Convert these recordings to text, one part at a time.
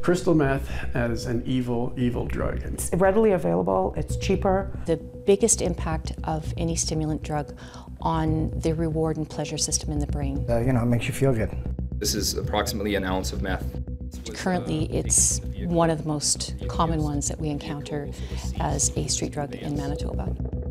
Crystal meth as an evil, evil drug. It's readily available, it's cheaper. The biggest impact of any stimulant drug on the reward and pleasure system in the brain. It makes you feel good. This is approximately an ounce of meth. Currently, it's one of the most common ones that we encounter as a street drug in Manitoba.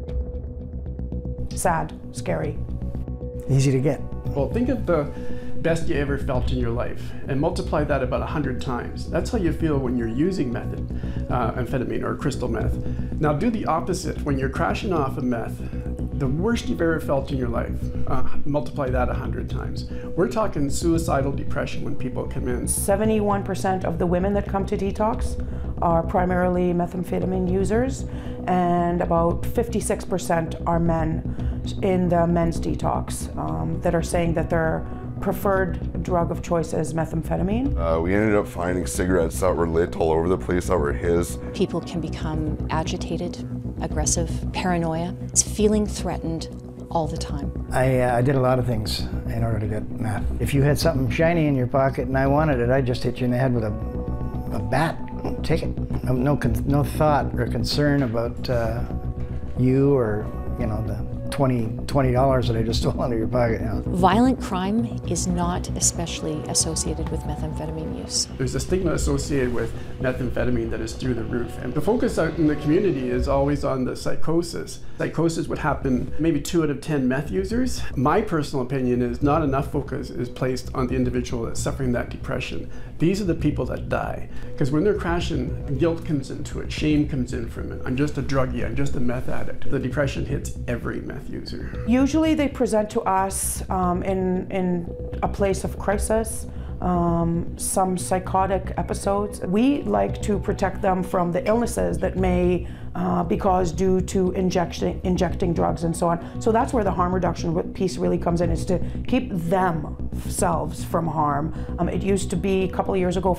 Sad, scary. Easy to get. Well, think of the best you ever felt in your life and multiply that about 100 times. That's how you feel when you're using methamphetamine or crystal meth. Now do the opposite. When you're crashing off of meth, the worst you've ever felt in your life, multiply that 100 times. We're talking suicidal depression when people come in. 71% of the women that come to detox are primarily methamphetamine users, and about 56% are men in the men's detox that are saying that their preferred drug of choice is methamphetamine. We ended up finding cigarettes that were lit all over the place that were his. People can become agitated, aggressive, paranoia. It's feeling threatened all the time. I did a lot of things in order to get meth. If you had something shiny in your pocket and I wanted it, I'd just hit you in the head with a bat. Take it. No thought or concern about you or the $20 that I just stole out of your pocket. Violent crime is not especially associated with methamphetamine use. There's a stigma associated with methamphetamine that is through the roof. And the focus out in the community is always on the psychosis. Psychosis would happen maybe 2 out of 10 meth users. My personal opinion is not enough focus is placed on the individual that's suffering that depression. These are the people that die. Because when they're crashing, guilt comes into it, shame comes in from it. I'm just a druggie, I'm just a meth addict. The depression hits every meth user. Usually they present to us in a place of crisis, some psychotic episodes. We like to protect them from the illnesses that may be caused due to injecting drugs and so on. So that's where the harm reduction piece really comes in, is to keep themselves from harm. It used to be a couple of years ago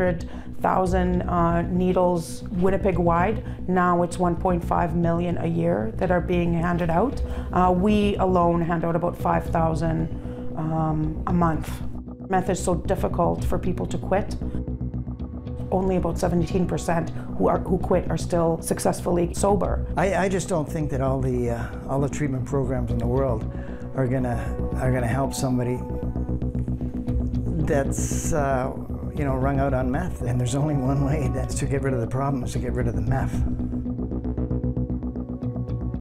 500,000 needles Winnipeg wide. Now it's 1.5 million a year that are being handed out. We alone hand out about 5,000 a month. Meth is so difficult for people to quit. Only about 17% who quit are still successfully sober. I just don't think that all the treatment programs in the world are gonna help somebody that's wrung out on meth. And there's only one way, that's to get rid of the problem, is to get rid of the meth.